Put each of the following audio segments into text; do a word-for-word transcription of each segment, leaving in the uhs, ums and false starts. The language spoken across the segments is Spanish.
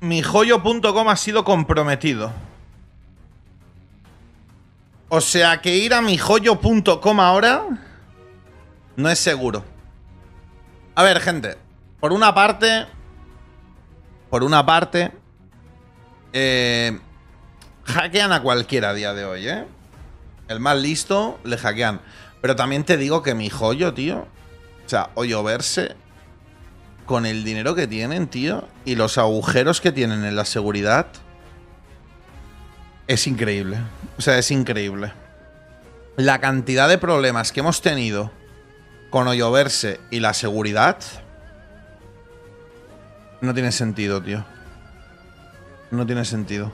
mijoyo punto com ha sido comprometido. O sea que ir a mijoyo punto com ahora no es seguro. A ver, gente. Por una parte... Por una parte... Eh, hackean a cualquiera a día de hoy, ¿eh? El más listo le hackean. Pero también te digo que mijoyo, tío... O sea, Hoyoverse... Con el dinero que tienen, tío... Y los agujeros que tienen en la seguridad... Es increíble. O sea, es increíble. La cantidad de problemas que hemos tenido con Hoyoverse y la seguridad... No tiene sentido, tío. No tiene sentido.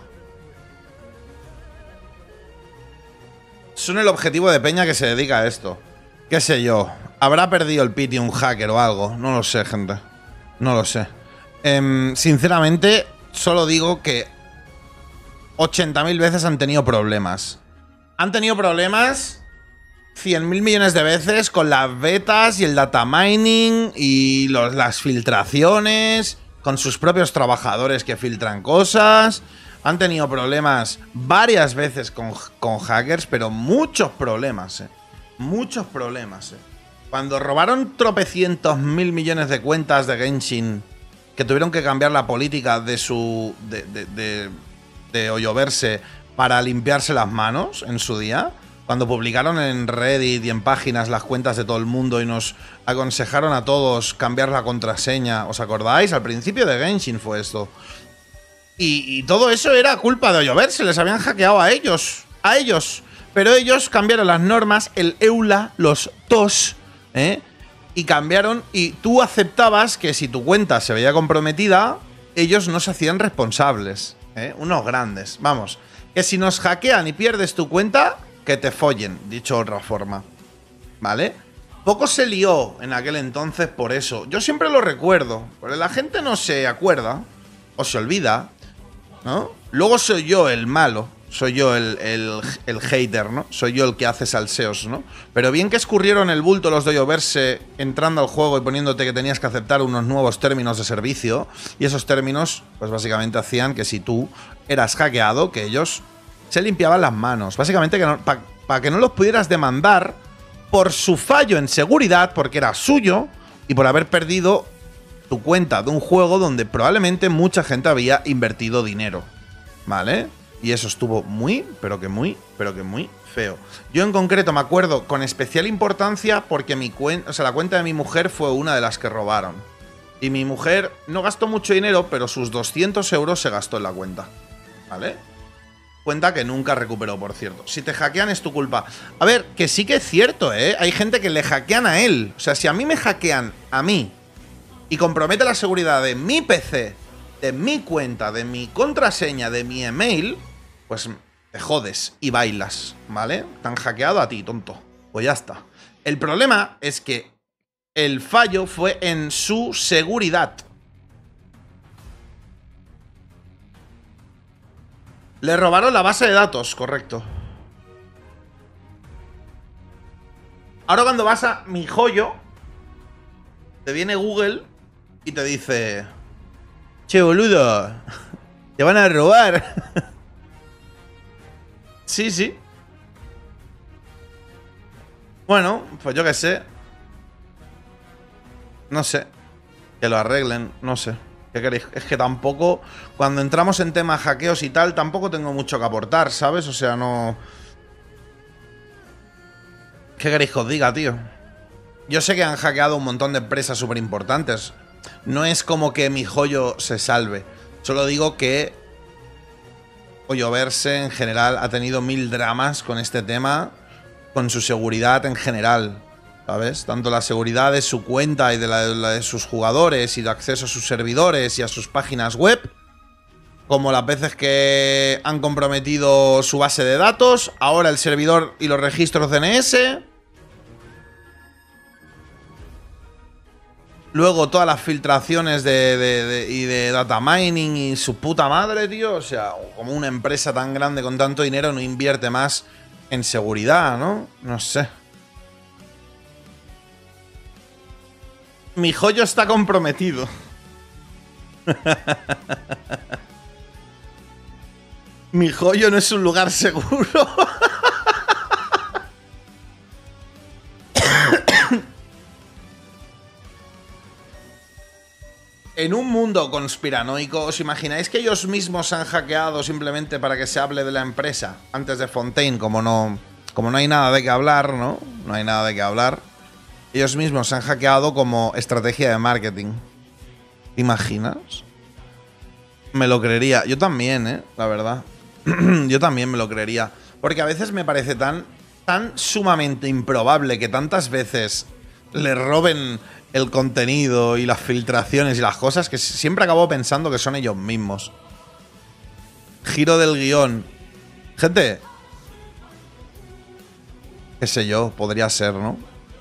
Son el objetivo de peña que se dedica a esto. ¿Qué sé yo? ¿Habrá perdido el piti un hacker o algo? No lo sé, gente. No lo sé. Eh, sinceramente, solo digo que ochenta mil veces han tenido problemas. Han tenido problemas cien mil millones de veces con las betas y el data mining y los, las filtraciones, con sus propios trabajadores que filtran cosas. Han tenido problemas varias veces con, con hackers, pero muchos problemas, eh. Muchos problemas, eh. Cuando robaron tropecientos mil millones de cuentas de Genshin, que tuvieron que cambiar la política de su... de, de, de, de Hoyoverse para limpiarse las manos en su día, cuando publicaron en Reddit y en páginas las cuentas de todo el mundo y nos aconsejaron a todos cambiar la contraseña, ¿os acordáis? Al principio de Genshin fue esto. Y, y todo eso era culpa de Hoyoverse, les habían hackeado a ellos, a ellos. Pero ellos cambiaron las normas, el EULA, los T O S, ¿eh? Y cambiaron, y tú aceptabas que si tu cuenta se veía comprometida, ellos no se hacían responsables, ¿eh? Unos grandes, vamos. Que si nos hackean y pierdes tu cuenta, que te follen, dicho de otra forma, ¿vale? Poco se lió en aquel entonces por eso. Yo siempre lo recuerdo, porque la gente no se acuerda, o se olvida, ¿no? Luego soy yo el malo, soy yo el, el, el hater, ¿no? Soy yo el que hace salseos, ¿no? Pero bien que escurrieron el bulto los de Hoyoverse entrando al juego y poniéndote que tenías que aceptar unos nuevos términos de servicio. Y esos términos, pues básicamente hacían que si tú eras hackeado, que ellos se limpiaban las manos. Básicamente no, para pa que no los pudieras demandar por su fallo en seguridad, porque era suyo, y por haber perdido tu cuenta de un juego donde probablemente mucha gente había invertido dinero, ¿vale? Y eso estuvo muy, pero que muy, pero que muy feo. Yo en concreto me acuerdo con especial importancia porque mi cuenta, o sea, la cuenta de mi mujer fue una de las que robaron. Y mi mujer no gastó mucho dinero, pero sus doscientos euros se gastó en la cuenta, ¿vale? Cuenta que nunca recuperó, por cierto. Si te hackean es tu culpa. A ver, que sí que es cierto, ¿eh? Hay gente que le hackean a él. O sea, si a mí me hackean a mí y compromete la seguridad de mi P C, de mi cuenta, de mi contraseña, de mi email, pues te jodes y bailas, ¿vale? Te han hackeado a ti, tonto. Pues ya está. El problema es que el fallo fue en su seguridad. Le robaron la base de datos, correcto. Ahora cuando vas a mijoyo, te viene Google y te dice: che, boludo, te van a robar. Sí, sí. Bueno, pues yo qué sé. No sé. Que lo arreglen, no sé. ¿Qué queréis? Es que tampoco, cuando entramos en temas hackeos y tal, tampoco tengo mucho que aportar, ¿sabes? O sea, no... ¿Qué queréis que os diga, tío? Yo sé que han hackeado un montón de empresas súper importantes. No es como que mijoyo se salve. Solo digo que Hoyoverse en general ha tenido mil dramas con este tema, con su seguridad en general, ¿sabes? Tanto la seguridad de su cuenta y de la, la de sus jugadores y de acceso a sus servidores y a sus páginas web, como las veces que han comprometido su base de datos, ahora el servidor y los registros D N S, luego todas las filtraciones de, de, de, y de data mining y su puta madre, tío. O sea, como una empresa tan grande con tanto dinero no invierte más en seguridad, ¿no? No sé. mijoyo está comprometido. Mi joyo no es un lugar seguro. En un mundo conspiranoico, ¿os imagináis que ellos mismos han hackeado simplemente para que se hable de la empresa antes de Fontaine? Como no, como no hay nada de qué hablar, ¿no? No hay nada de qué hablar. Ellos mismos han hackeado como estrategia de marketing. ¿Te imaginas? Me lo creería. Yo también, ¿eh? La verdad. Yo también me lo creería. Porque a veces me parece tan, tan sumamente improbable que tantas veces le roben el contenido y las filtraciones y las cosas que siempre acabo pensando que son ellos mismos. Giro del guión. Gente. Qué sé yo, podría ser, ¿no?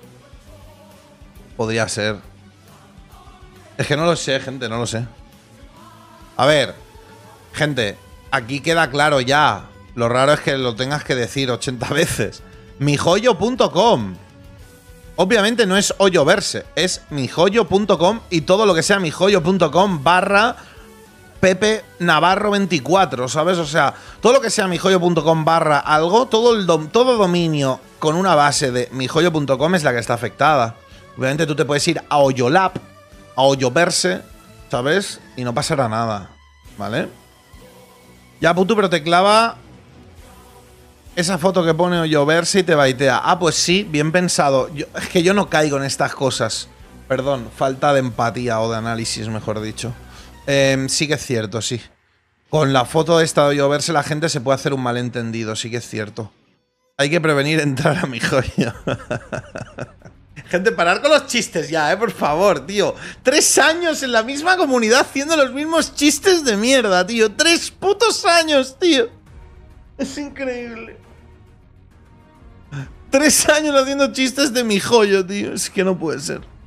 Podría ser. Es que no lo sé, gente, no lo sé. A ver, gente, aquí queda claro ya. Lo raro es que lo tengas que decir ochenta veces. mijoyo punto com. Obviamente no es Hoyoverse, es mijoyo punto com y todo lo que sea mijoyo punto com barra Pepe Navarro veinticuatro, ¿sabes? O sea, todo lo que sea mijoyo punto com barra algo, todo, el dom todo dominio con una base de mijoyo punto com es la que está afectada. Obviamente tú te puedes ir a Hoyolab, a Hoyoverse, ¿sabes? Y no pasará nada, ¿vale? Ya, puto, pero te clava esa foto que pone Hoyoverse y te baitea. Ah, pues sí, bien pensado. Yo, es que yo no caigo en estas cosas. Perdón, falta de empatía o de análisis, mejor dicho. Eh, sí que es cierto, sí. Con la foto esta de Hoyoverse la gente se puede hacer un malentendido, sí que es cierto. Hay que prevenir entrar a mi joyo. Gente, parar con los chistes ya, eh, por favor, tío. Tres años en la misma comunidad haciendo los mismos chistes de mierda, tío. Tres putos años, tío. Es increíble. Tres años haciendo chistes de mi joyo, tío. Es que no puede ser.